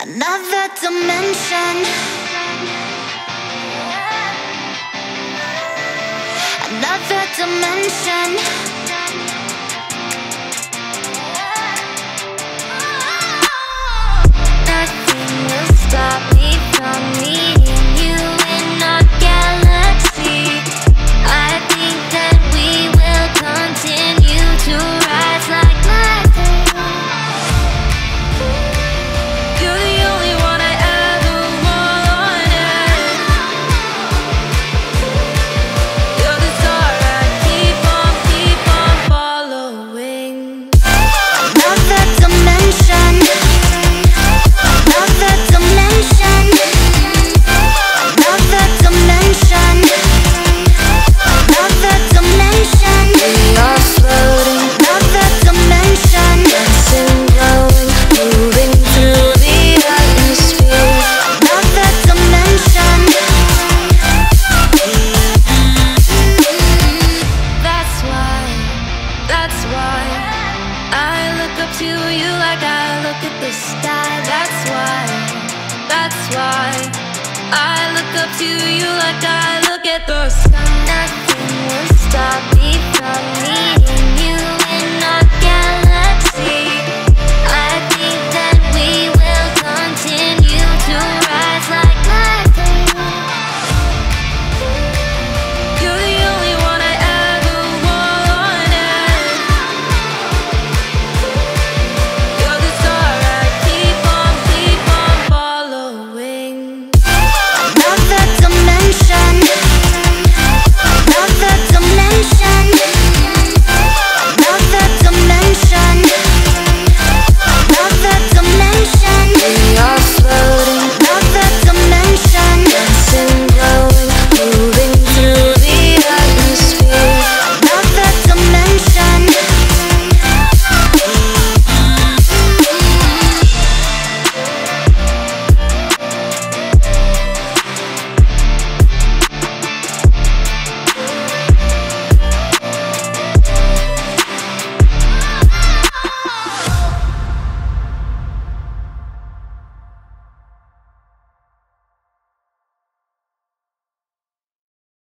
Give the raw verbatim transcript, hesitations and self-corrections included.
Another dimension, another dimension. Nothing will stop me from meeting you in our galaxy. I think that we will continue to rise like lightning. You're the only one I ever wanted. You're the star I keep on, keep on following. Another dimension, another dimension, another dimension, another dimension. We are floating, another dimension, dancing, glowing, moving through the atmosphere. Another dimension. That's why, that's why I look up to you like I look at the sky. That's why, that's why I look up to you like I look at the sky. Nothing will stop me from meeting